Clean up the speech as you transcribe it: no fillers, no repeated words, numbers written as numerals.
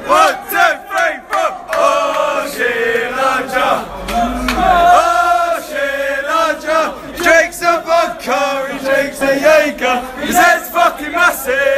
1, 2, 3, 4. Oshilaja, Oshilaja. He drinks a vodka, he drinks a Jaeger. His head's fucking massive.